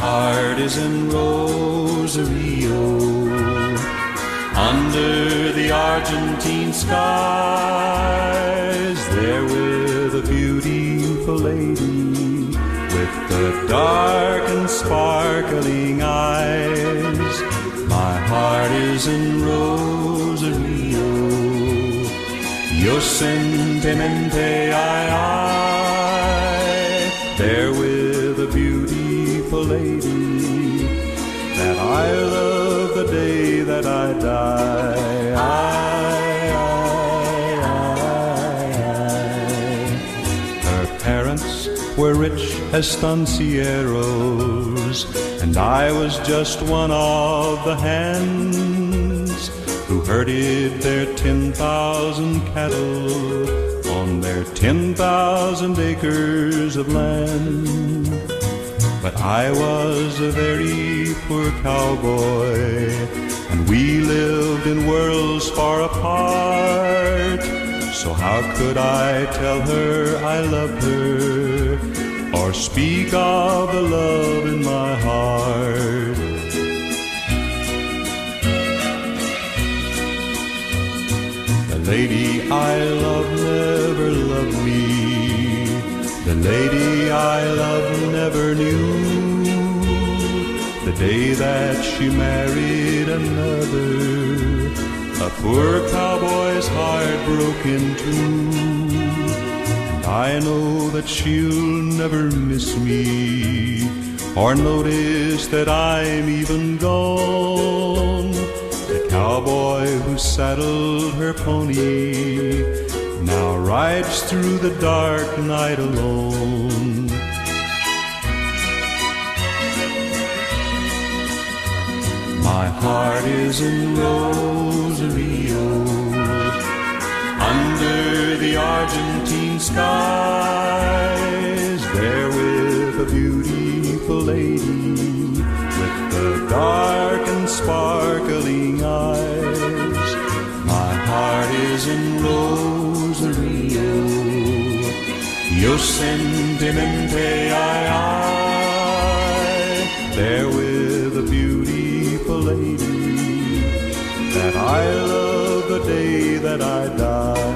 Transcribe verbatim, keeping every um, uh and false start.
heart is in Rosario, under the Argentine skies, there with a beautiful lady with the dark and sparkling eyes. My heart is in Rosario, yo sentimente ay ay, there with a beautiful lady that I love the day that I die. I, I, I, I. Her parents were rich estancieros, and I was just one of the hands who herded their ten thousand cattle on their ten thousand acres of land. But I was a very poor cowboy, and we lived in worlds far apart. So how could I tell her I loved her, or speak of the love in my heart? The lady I love never loved me. The lady I love never knew the day that she married another. A poor cowboy's heart broke in two, and I know that she'll never miss me, or notice that I'm even gone. The cowboy who saddled her pony now rides through the dark night alone. My heart is in Rosario, under the Argentine skies, there with a beautiful lady with the dark and sparkling eyes. My heart is in Rosario, yo sentimente ay ay, there with a beautiful lady that I love the day that I die.